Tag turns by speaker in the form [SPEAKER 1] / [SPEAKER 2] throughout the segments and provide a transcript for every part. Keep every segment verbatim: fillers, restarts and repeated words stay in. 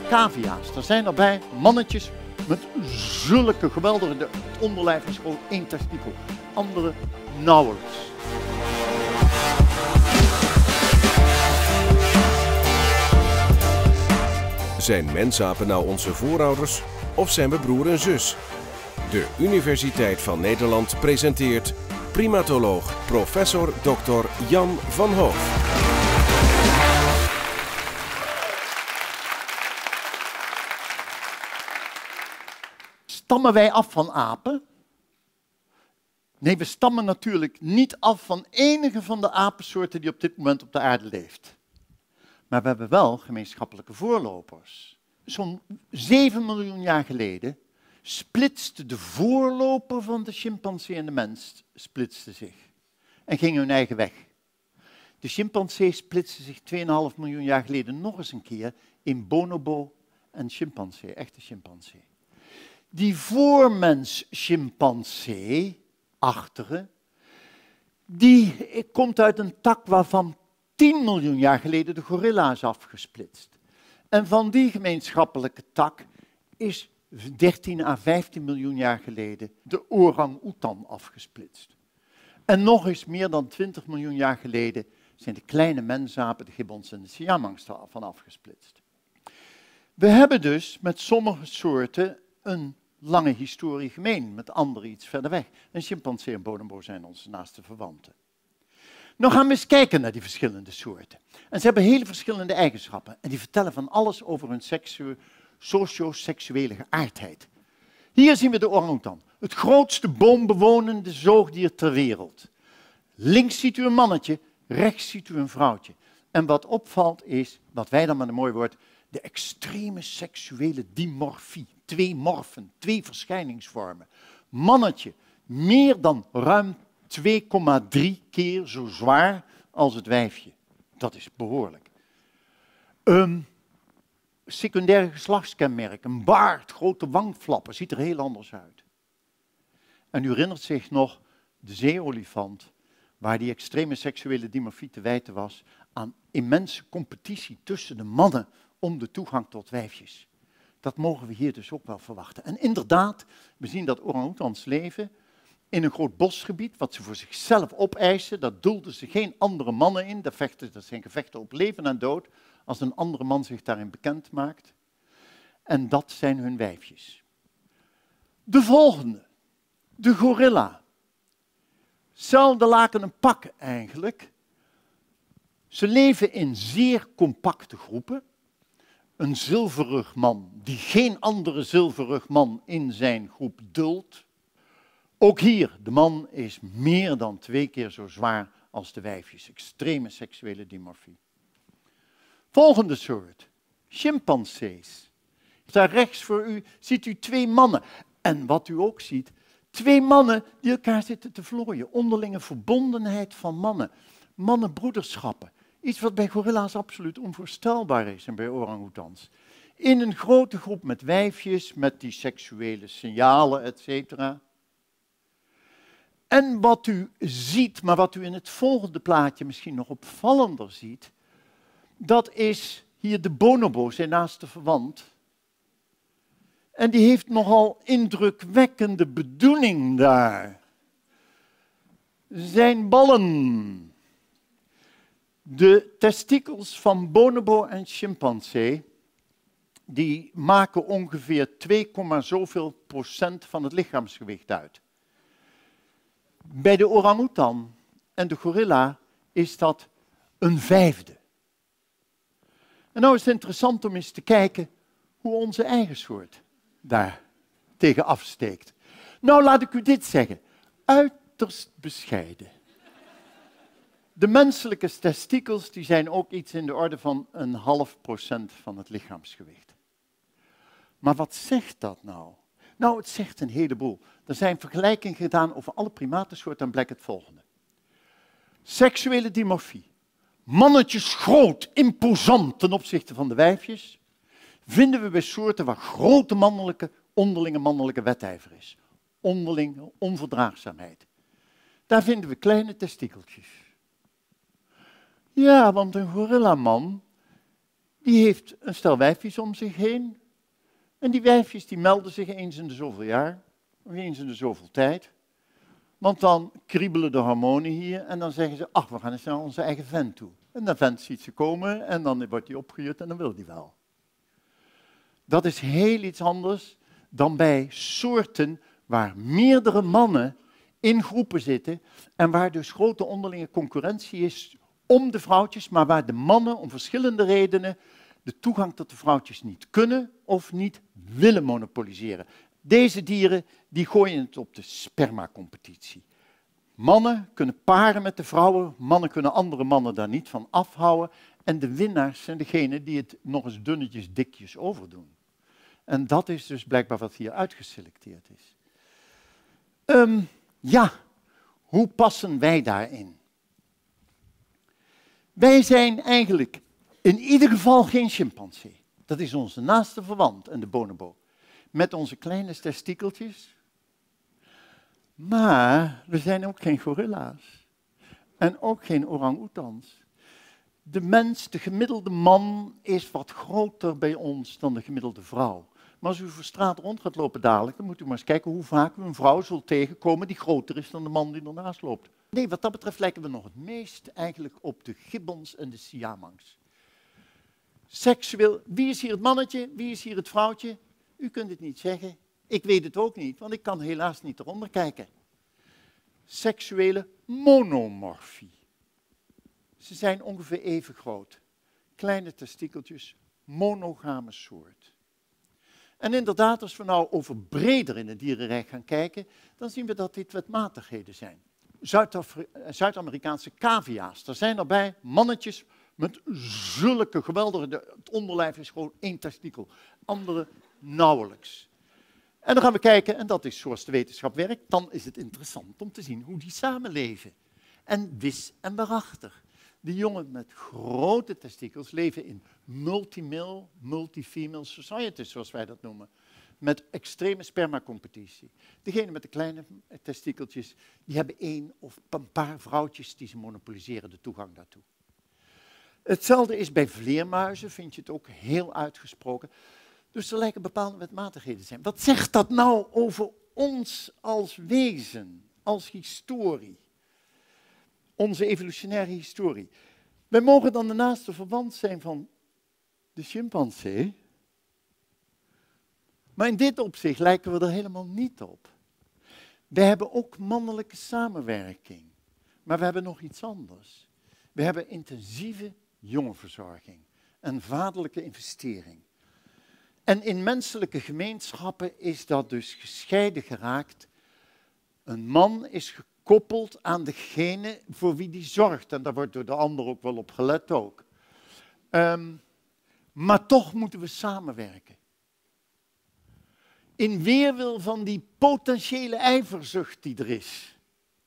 [SPEAKER 1] cavia's. Er zijn erbij mannetjes met zulke geweldige... Het onderlijf is gewoon één testikel. Andere nauwelijks.
[SPEAKER 2] Zijn mensapen nou onze voorouders of zijn we broer en zus? De Universiteit van Nederland presenteert primatoloog professor dokter Jan van Hoof.
[SPEAKER 1] Stammen wij af van apen? Nee, we stammen natuurlijk niet af van enige van de apensoorten die op dit moment op de aarde leeft. Maar we hebben wel gemeenschappelijke voorlopers. Zo'n zeven miljoen jaar geleden splitste de voorloper van de chimpansee en de mens splitste zich en ging hun eigen weg. De chimpansee splitste zich twee komma vijf miljoen jaar geleden nog eens een keer in bonobo en chimpansee, echte chimpansee. Die voormens-chimpansee-achtige, die komt uit een tak waarvan tien miljoen jaar geleden de gorilla is afgesplitst. En van die gemeenschappelijke tak is dertien à vijftien miljoen jaar geleden de orang-oetan afgesplitst. En nog eens meer dan twintig miljoen jaar geleden zijn de kleine mensapen, de gibbons en de siamangs ervan afgesplitst. We hebben dus met sommige soorten een lange historie gemeen, met andere iets verder weg. En chimpansee en bonobo zijn onze naaste verwanten. Nou gaan we eens kijken naar die verschillende soorten. En ze hebben hele verschillende eigenschappen. En die vertellen van alles over hun socio-seksuele geaardheid. Hier zien we de orang-oetan, het grootste boombewonende zoogdier ter wereld. Links ziet u een mannetje, rechts ziet u een vrouwtje. En wat opvalt is, wat wij dan met een mooi woord, de extreme seksuele dimorfie. Twee morfen, twee verschijningsvormen. Mannetje, meer dan ruim twee komma drie keer zo zwaar als het wijfje. Dat is behoorlijk. Um, secundaire geslachtskenmerk, een baard, grote wangflappen, ziet er heel anders uit. En u herinnert zich nog de zeeolifant, waar die extreme seksuele dimorfie te wijten was aan immense competitie tussen de mannen om de toegang tot wijfjes. Dat mogen we hier dus ook wel verwachten. En inderdaad, we zien dat orang-oetans leven in een groot bosgebied, wat ze voor zichzelf opeisen. Daar doelden ze geen andere mannen in. Dat, vechten, dat zijn gevechten op leven en dood, als een andere man zich daarin bekend maakt. En dat zijn hun wijfjes. De volgende, de gorilla. Zelfde laken een pak eigenlijk. Ze leven in zeer compacte groepen. Een zilverrug man die geen andere zilverrug man in zijn groep duldt. Ook hier, de man is meer dan twee keer zo zwaar als de wijfjes. Extreme seksuele dimorfie. Volgende soort, chimpansees. Daar rechts voor u ziet u twee mannen. En wat u ook ziet, twee mannen die elkaar zitten te vlooien. Onderlinge verbondenheid van mannen. Mannenbroederschappen. Iets wat bij gorilla's absoluut onvoorstelbaar is en bij orang-oetans. In een grote groep met wijfjes, met die seksuele signalen, et cetera. En wat u ziet, maar wat u in het volgende plaatje misschien nog opvallender ziet, dat is hier de bonobo, zijn naaste verwant. En die heeft nogal indrukwekkende bedoeling daar. Zijn ballen. De testikels van bonobo en chimpansee, die maken ongeveer twee, zoveel procent van het lichaamsgewicht uit. Bij de orang-oetan en de gorilla is dat een vijfde. En nou is het interessant om eens te kijken hoe onze eigen soort daar tegen afsteekt. Nou, laat ik u dit zeggen. Uiterst bescheiden. De menselijke testikels die zijn ook iets in de orde van een half procent van het lichaamsgewicht. Maar wat zegt dat nou? Nou, het zegt een heleboel. Er zijn vergelijkingen gedaan over alle primatensoorten en blijkt het volgende. Seksuele dimorfie. Mannetjes groot, imposant ten opzichte van de wijfjes, vinden we bij soorten waar grote mannelijke, onderlinge mannelijke wedijver is. Onderlinge onverdraagzaamheid. Daar vinden we kleine testikeltjes. Ja, want een gorillaman, Die heeft een stel wijfjes om zich heen. En die wijfjes die melden zich eens in de zoveel jaar, of eens in de zoveel tijd. Want dan kriebelen de hormonen hier en dan zeggen ze, ach, we gaan eens naar onze eigen vent toe. En de vent ziet ze komen en dan wordt hij opgejut en dan wil hij wel. Dat is heel iets anders dan bij soorten waar meerdere mannen in groepen zitten en waar dus grote onderlinge concurrentie is om de vrouwtjes, maar waar de mannen om verschillende redenen de toegang tot de vrouwtjes niet kunnen of niet willen monopoliseren. Deze dieren die gooien het op de spermacompetitie. Mannen kunnen paren met de vrouwen, mannen kunnen andere mannen daar niet van afhouden en de winnaars zijn degenen die het nog eens dunnetjes, dikjes overdoen. En dat is dus blijkbaar wat hier uitgeselecteerd is. Um, ja, hoe passen wij daarin? Wij zijn eigenlijk in ieder geval geen chimpansee. Dat is onze naaste verwant en de bonobo. Met onze kleine testikeltjes. Maar we zijn ook geen gorilla's. En ook geen orang-oetans. De mens, de gemiddelde man, is wat groter bij ons dan de gemiddelde vrouw. Maar als u voor straat rond gaat lopen dadelijk, dan moet u maar eens kijken hoe vaak u een vrouw zult tegenkomen die groter is dan de man die ernaast loopt. Nee, wat dat betreft lijken we nog het meest eigenlijk op de gibbons en de siamangs. Seksueel, wie is hier het mannetje, wie is hier het vrouwtje? U kunt het niet zeggen. Ik weet het ook niet, want ik kan helaas niet eronder kijken. Seksuele monomorfie. Ze zijn ongeveer even groot. Kleine testikeltjes, monogame soort. En inderdaad, als we nou over breder in het dierenrijk gaan kijken, dan zien we dat dit wetmatigheden zijn. Zuid-Amerikaanse cavia's, daar zijn erbij mannetjes met zulke geweldige, de, het onderlijf is gewoon één testikel, andere nauwelijks. En dan gaan we kijken, en dat is zoals de wetenschap werkt, dan is het interessant om te zien hoe die samenleven. En wis en waarachtig. De jongen met grote testikels leven in multi-male, multi-female societies, zoals wij dat noemen. Met extreme spermacompetitie. Degene met de kleine testikeltjes, die hebben één of een paar vrouwtjes die ze monopoliseren de toegang daartoe. Hetzelfde is bij vleermuizen, vind je het ook heel uitgesproken. Dus er lijken bepaalde wetmatigheden te zijn. Wat zegt dat nou over ons als wezen, als historie? Onze evolutionaire historie. Wij mogen dan de naaste verwant zijn van de chimpansee. Maar in dit opzicht lijken we er helemaal niet op. We hebben ook mannelijke samenwerking. Maar we hebben nog iets anders. We hebben intensieve jongenverzorging. En vaderlijke investering. En in menselijke gemeenschappen is dat dus gescheiden geraakt. Een man is gekoppeld aan degene voor wie die zorgt. En daar wordt door de ander ook wel op gelet ook. Um, maar toch moeten we samenwerken. In weerwil van die potentiële ijverzucht die er is.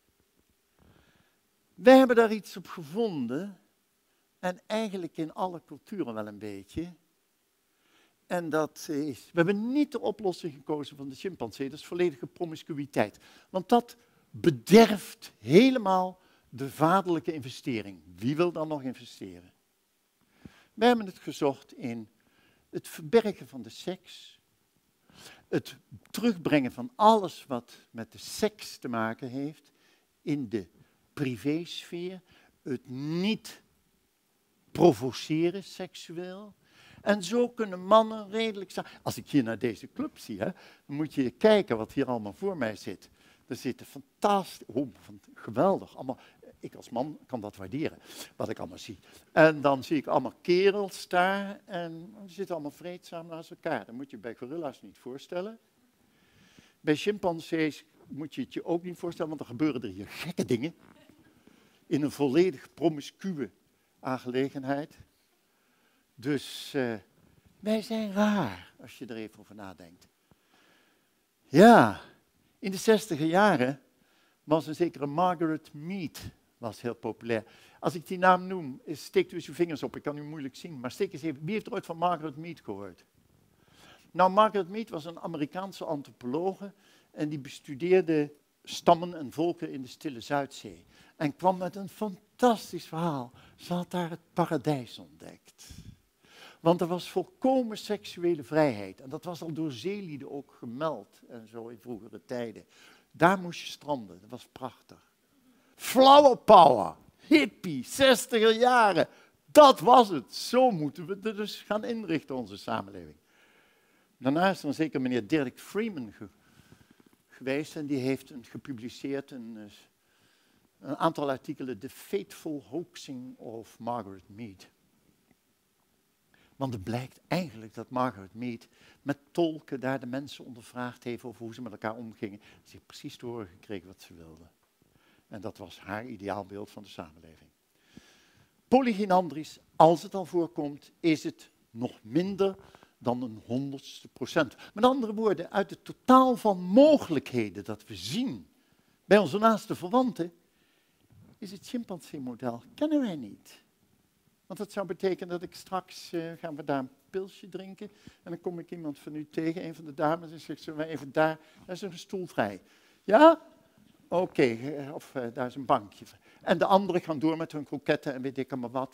[SPEAKER 1] Wij hebben daar iets op gevonden. En eigenlijk in alle culturen wel een beetje. En dat is, we hebben niet de oplossing gekozen van de chimpansee, dat is volledige promiscuïteit. Want dat bederft helemaal de vaderlijke investering. Wie wil dan nog investeren? Wij hebben het gezocht in het verbergen van de seks, het terugbrengen van alles wat met de seks te maken heeft in de privésfeer, het niet provoceren seksueel. En zo kunnen mannen redelijk zijn. Als ik hier naar deze club zie, hè, dan moet je kijken wat hier allemaal voor mij zit. Er zitten fantastisch, oh, geweldig, allemaal, ik als man kan dat waarderen, wat ik allemaal zie. En dan zie ik allemaal kerels daar en die zitten allemaal vreedzaam naast elkaar. Dat moet je bij gorilla's niet voorstellen. Bij chimpansees moet je het je ook niet voorstellen, want er gebeuren er hier gekke dingen. In een volledig promiscue aangelegenheid. Dus uh, wij zijn raar, als je er even over nadenkt. Ja, in de zestiger jaren was een zekere Margaret Mead was heel populair. Als ik die naam noem, steekt u eens uw vingers op, ik kan u moeilijk zien, maar steek eens even, wie heeft er ooit van Margaret Mead gehoord? Nou, Margaret Mead was een Amerikaanse antropologe en die bestudeerde stammen en volken in de Stille Zuidzee. En kwam met een fantastisch verhaal. Ze had daar het paradijs ontdekt. Want er was volkomen seksuele vrijheid. En dat was al door zeelieden ook gemeld en zo in vroegere tijden. Daar moest je stranden, dat was prachtig. Flower power, hippie, zestiger jaren. Dat was het. Zo moeten we het dus gaan inrichten, onze samenleving. Daarna is er zeker meneer Dirk Freeman ge geweest en die heeft een, gepubliceerd een, een aantal artikelen, The Fateful Hoaxing of Margaret Mead. Want het blijkt eigenlijk dat Margaret Mead met tolken daar de mensen ondervraagd heeft over hoe ze met elkaar omgingen. Ze heeft precies te horen gekregen wat ze wilde. En dat was haar ideaalbeeld van de samenleving. Polygynandrisch, als het al voorkomt, is het nog minder dan een honderdste procent. Met andere woorden, uit het totaal van mogelijkheden dat we zien bij onze naaste verwanten, is het chimpansee-model, kennen wij niet. Want dat zou betekenen dat ik straks, uh, gaan we daar een pilsje drinken, en dan kom ik iemand van u tegen, een van de dames, en zegt, zullen we even daar, daar is een stoel vrij. Ja? Oké, okay, of uh, daar is een bankje. En de anderen gaan door met hun kroketten en weet ik maar wat.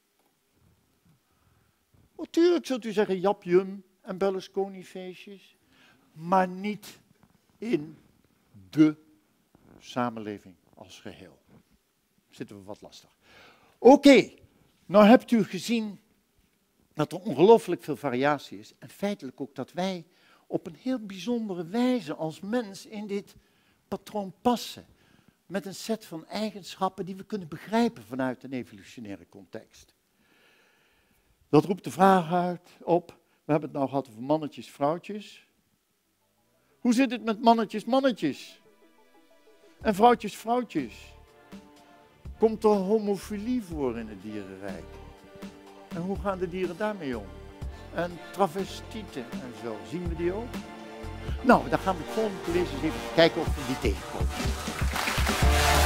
[SPEAKER 1] Natuurlijk zult u zeggen, Jap Jum en Berlusconi-feestjes, maar niet in de samenleving als geheel. Zitten we wat lastig. Oké, okay, nou hebt u gezien dat er ongelooflijk veel variatie is en feitelijk ook dat wij op een heel bijzondere wijze als mens in dit patroon passen. Met een set van eigenschappen die we kunnen begrijpen vanuit een evolutionaire context. Dat roept de vraag uit op, we hebben het nou gehad over mannetjes, vrouwtjes. Hoe zit het met mannetjes, mannetjes? En vrouwtjes, vrouwtjes? Komt er homofilie voor in het dierenrijk? En hoe gaan de dieren daarmee om? En travestieten en zo, zien we die ook? Nou, dan gaan we het volgende college eens even kijken of we die tegenkomen.